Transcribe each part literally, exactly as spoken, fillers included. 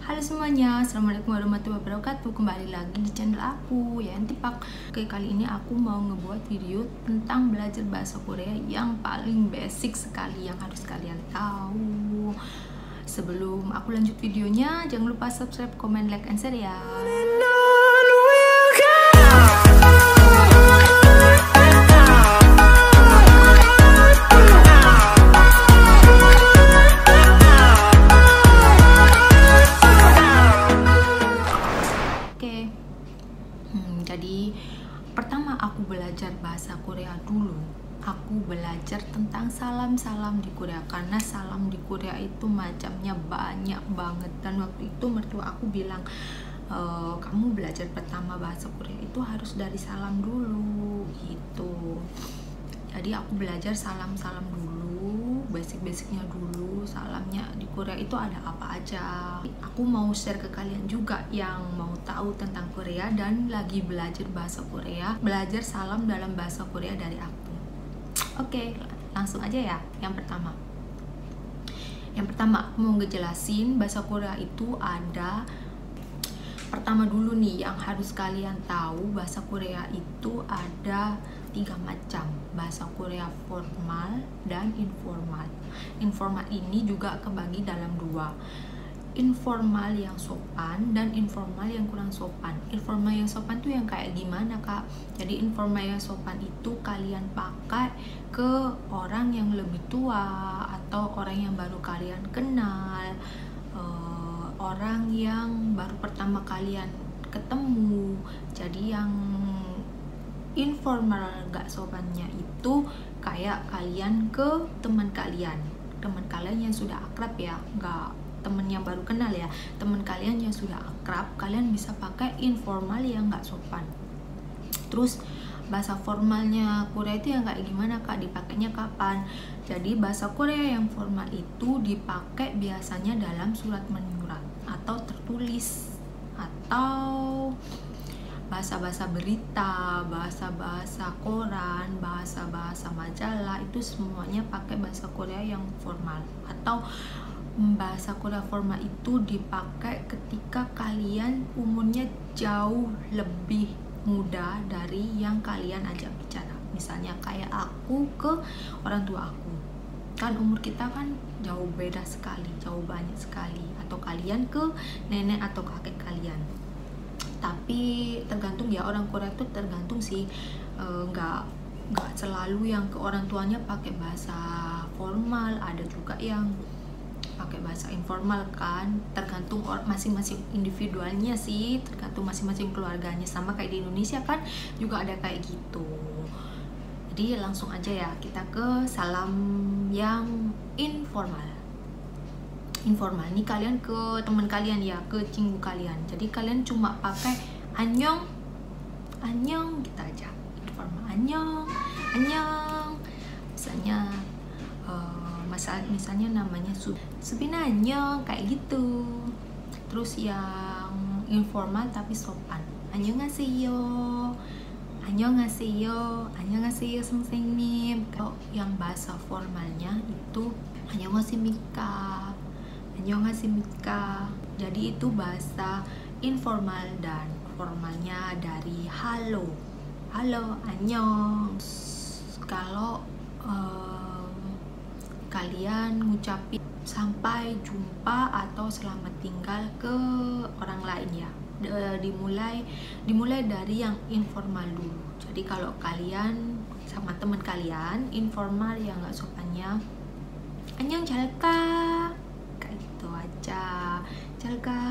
Halo semuanya, assalamualaikum warahmatullahi wabarakatuh. Kembali lagi di channel aku, ya Tipak. Oke, kali ini aku mau ngebuat video tentang belajar bahasa Korea yang paling basic sekali, yang harus kalian tahu. Sebelum aku lanjut videonya, jangan lupa subscribe, comment, like, and share ya. Jadi pertama aku belajar bahasa Korea dulu, aku belajar tentang salam-salam di Korea, karena salam di Korea itu macamnya banyak banget. Dan waktu itu mertua aku bilang, e, kamu belajar pertama bahasa Korea itu harus dari salam dulu gitu. Jadi aku belajar salam-salam dulu, basic-basicnya dulu. Salamnya di Korea itu ada apa aja. Aku mau share ke kalian juga yang mau tahu tentang Korea dan lagi belajar bahasa Korea, belajar salam dalam bahasa Korea dari aku. Oke, langsung aja ya. Yang pertama yang pertama aku mau ngejelasin bahasa Korea itu ada. Pertama dulu nih yang harus kalian tahu, bahasa Korea itu ada tiga macam. Bahasa Korea formal dan informal. Informal ini juga kebagi dalam dua, informal yang sopan dan informal yang kurang sopan. Informal yang sopan tuh yang kayak gimana, Kak? Jadi informal yang sopan itu kalian pakai ke orang yang lebih tua atau orang yang baru kalian kenal, uh, orang yang baru pertama kalian ketemu. Jadi yang informal gak sopannya itu kayak kalian ke teman kalian, teman kalian yang sudah akrab ya, gak temen yang baru kenal ya, teman kalian yang sudah akrab, kalian bisa pakai informal yang gak sopan. Terus bahasa formalnya Korea itu yang kayak gimana, Kak? Dipakainya kapan? Jadi bahasa Korea yang formal itu dipakai biasanya dalam surat menyurat atau tertulis, atau bahasa-bahasa berita, bahasa-bahasa koran, bahasa-bahasa majalah, itu semuanya pakai bahasa Korea yang formal. Atau bahasa Korea formal itu dipakai ketika kalian umurnya jauh lebih muda dari yang kalian ajak bicara. Misalnya kayak aku ke orang tua aku, kan umur kita kan jauh beda sekali, jauh banyak sekali. Atau kalian ke nenek atau kakek kalian. Tapi tergantung ya, orang Korea itu tergantung sih, nggak e, nggak selalu yang ke orang tuanya pakai bahasa formal, ada juga yang pakai bahasa informal kan, tergantung masing-masing individualnya sih, tergantung masing-masing keluarganya. Sama kayak di Indonesia kan juga ada kayak gitu. Jadi langsung aja ya kita ke salam yang informal. Informal nih kalian ke teman kalian ya, ke cinggu kalian. Jadi kalian cuma pakai annyeong, annyeong gitu aja. Informal annyeong, annyeong. Misalnya uh, masal misalnya namanya Subina annyeong kayak gitu. Terus yang informal tapi sopan, annyeonghaseyo, annyeonghaseyo, annyeonghaseyo 선생님. Kalau yang bahasa formalnya itu annyeongha십니까, annyeongha십니까. Jadi itu bahasa informal, dan formalnya dari halo, halo, annyeong. Kalau um, kalian ngucapin sampai jumpa atau selamat tinggal ke orang lain ya, dimulai dimulai dari yang informal dulu. Jadi kalau kalian sama teman kalian informal yang nggak sopannya, annyeong 잘가, kayak gitu aja, 잘가.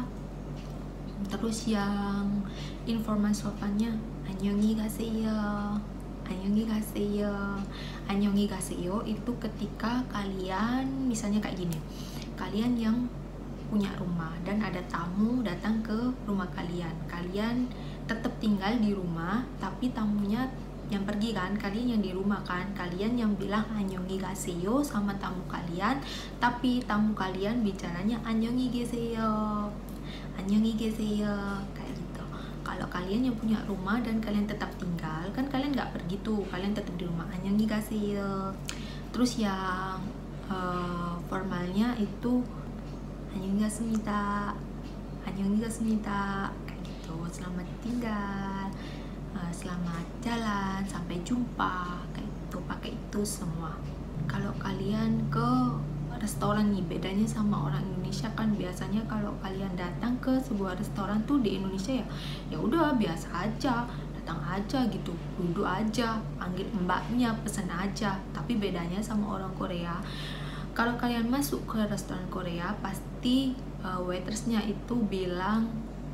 Terus yang informal sopannya annyeonghi gaseyo, annyeonghi gaseyo. Annyeonghi gaseyo itu ketika kalian misalnya kayak gini, kalian yang punya rumah dan ada tamu datang ke rumah kalian, kalian tetap tinggal di rumah tapi tamunya yang pergi kan, kalian yang di rumah kan, kalian yang bilang annyeonghi gaseyo sama tamu kalian, tapi tamu kalian bicaranya annyeonghi gaseyo, annyeonghi gaseyo kayak gitu. Kalau kalian yang punya rumah dan kalian tetap tinggal, kan kalian nggak pergi tuh, kalian tetap di rumah, annyeonghi gaseyo. Terus yang uh, formalnya itu annyeonghaseyo, annyeonghaseyo kayak gitu, selamat tinggal, uh, selamat jalan, sampai jumpa kayak gitu, pakai itu semua. Kalau kalian ke restoran nih, bedanya sama orang Indonesia kan, biasanya kalau kalian datang ke sebuah restoran tuh di Indonesia ya ya udah biasa aja, datang aja gitu, duduk aja, panggil mbaknya, pesen aja. Tapi bedanya sama orang Korea, kalau kalian masuk ke restoran Korea pasti uh, waitersnya itu bilang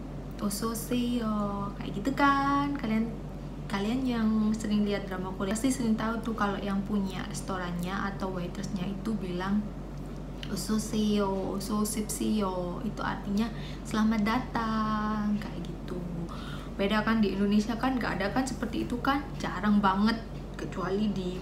oseoseyo kayak gitu kan. Kalian kalian yang sering lihat drama Korea pasti sering tahu tuh kalau yang punya restorannya atau waitersnya itu bilang oseoseyo, ososipsiyo, itu artinya selamat datang kayak gitu. Beda kan di Indonesia kan nggak ada kan seperti itu kan, jarang banget, kecuali di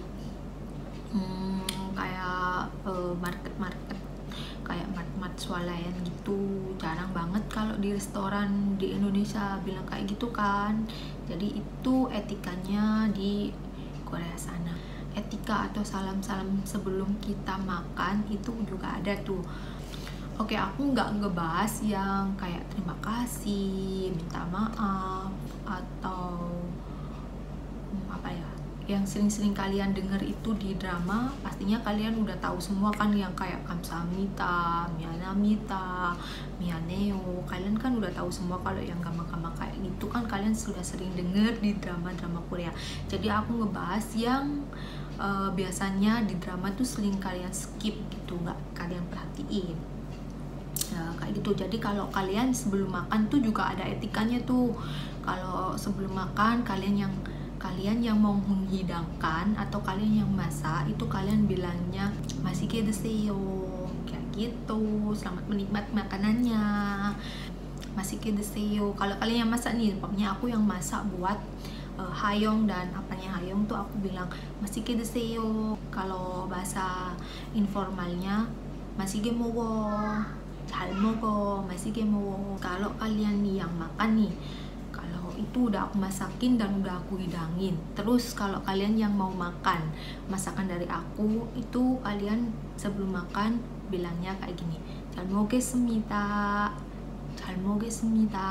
hmm, kayak uh, market-market kayak mart-mart swalayan gitu, jarang banget kalau di restoran di Indonesia bilang kayak gitu kan. Jadi itu etikanya di Korea sana. Etika atau salam-salam sebelum kita makan itu juga ada tuh. Oke, aku nggak ngebahas yang kayak terima kasih, minta maaf, atau hmm, apa ya, yang sering-sering kalian dengar itu di drama. Pastinya kalian udah tahu semua kan, yang kayak kamsahamnida, mianamida, mianeo. Kalian kan udah tahu semua kalau yang gampang-gampang kayak gitu kan kalian sudah sering dengar di drama-drama Korea. Jadi aku ngebahas yang Uh, biasanya di drama tuh sering kalian skip gitu, nggak kalian perhatiin nah, kayak gitu. Jadi kalau kalian sebelum makan tuh juga ada etikanya tuh. Kalau sebelum makan kalian yang kalian yang mau menghidangkan atau kalian yang masak itu kalian bilangnya masike deseyo kayak gitu, selamat menikmati makanannya, masike deseyo. Kalau kalian yang masak nih, pokoknya aku yang masak buat Uh, Hayong dan apanya Hayong tuh aku bilang masike deseyo. Kalau bahasa informalnya masike mogo, 잘 먹어, masike mogo. Kalau kalian nih yang makan nih, kalau itu udah aku masakin dan udah aku hidangin, terus kalau kalian yang mau makan masakan dari aku itu, kalian sebelum makan bilangnya kayak gini, 잘 먹겠습니다, 잘 먹겠습니다.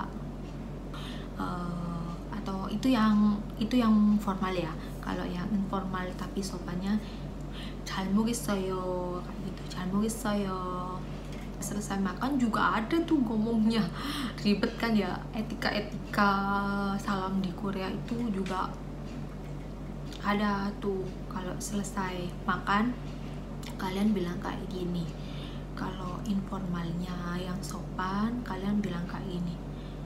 uh, atau itu yang itu yang formal ya. Kalau yang informal tapi sopannya 잘 먹겠어요 kayak gitu, 잘 먹겠어요. Selesai makan juga ada tuh ngomongnya, ribet kan ya. Etika-etika salam di Korea itu juga ada tuh. Kalau selesai makan kalian bilang kayak gini. Kalau informalnya yang sopan kalian bilang kayak gini,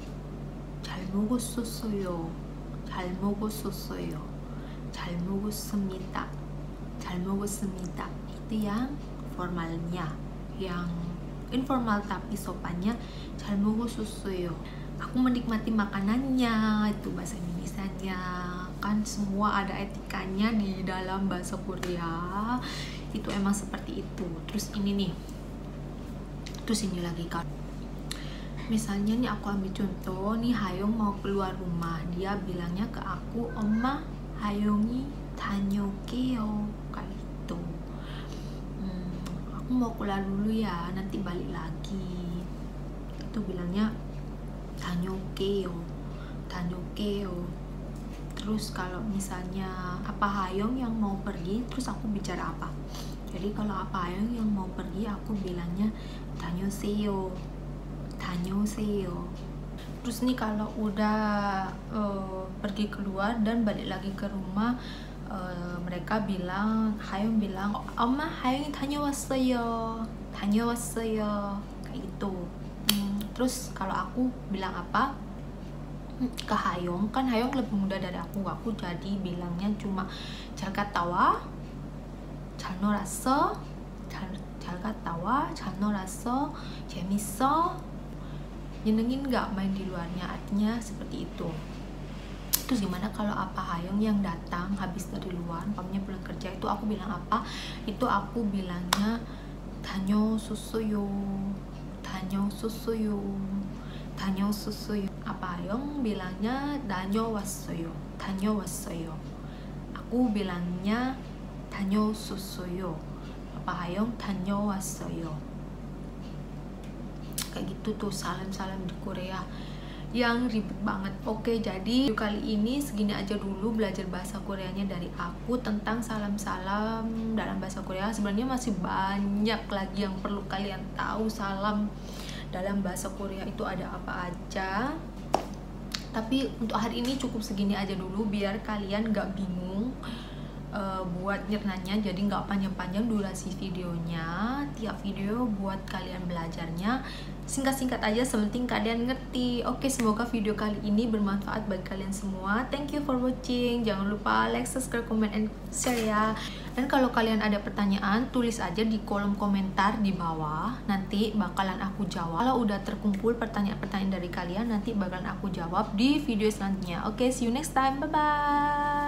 잘 먹었었어요, 잘 먹었었어요, 잘 먹었습니다, 잘 먹었습니다. Itu yang formalnya. Yang informal tapi sopannya 잘 먹었었어요, aku menikmati makanannya, itu bahasa Indonesianya kan. Semua ada etikanya di dalam bahasa Korea, itu emang seperti itu. Terus ini nih, terus ini lagi kan, misalnya nih aku ambil contoh nih, Hayong mau keluar rumah, dia bilangnya ke aku, Oma, Hayongi 다녀올게요 kayak gitu. Hmm, aku mau keluar dulu ya, nanti balik lagi. Itu bilangnya 다녀올게요, 다녀올게요. Terus kalau misalnya apa Hayong yang mau pergi, terus aku bicara apa? Jadi kalau apa Hayong yang mau pergi, aku bilangnya 다녀오세요, 다녀오세요. Terus nih kalau udah uh, pergi keluar dan balik lagi ke rumah, uh, mereka bilang, Hayong bilang, Oma, Hayong이 다녀왔어요, 다녀왔어요 kayak gitu. Hmm, terus kalau aku bilang apa ke Hayong, kan Hayong lebih muda dari aku, aku jadi bilangnya cuma 잘 갔다 와, 잘 놀았어, 잘, 잘 갔다 와, 잘 놀았어, 재밌어, nyenengin nggak main di luarnya, artinya seperti itu. Terus gimana kalau apa Hayong yang datang habis dari luar, pamnya pulang kerja, itu aku bilang apa? Itu aku bilangnya 다녀왔어요, 다녀왔어요, 다녀왔어요. Apa Hayong bilangnya 다녀왔어요, 다녀왔어요. Aku bilangnya 다녀왔어요. Apa Hayong 다녀왔어요. kayak gitu tuh salam-salam di Korea yang ribet banget. Oke, jadi kali ini segini aja dulu belajar bahasa Koreanya dari aku tentang salam-salam dalam bahasa Korea. Sebenarnya masih banyak lagi yang perlu kalian tahu salam dalam bahasa Korea itu ada apa aja. Tapi untuk hari ini cukup segini aja dulu biar kalian gak bingung Uh, buat nyernanya, jadi nggak panjang-panjang durasi videonya. Tiap video buat kalian belajarnya singkat-singkat aja, sementing kalian ngerti. Oke, semoga video kali ini bermanfaat bagi kalian semua. Thank you for watching. Jangan lupa like, subscribe, comment, and share ya. Dan kalau kalian ada pertanyaan, tulis aja di kolom komentar di bawah. Nanti bakalan aku jawab. Kalau udah terkumpul pertanyaan-pertanyaan dari kalian, nanti bakalan aku jawab di video selanjutnya. Oke, see you next time. Bye-bye.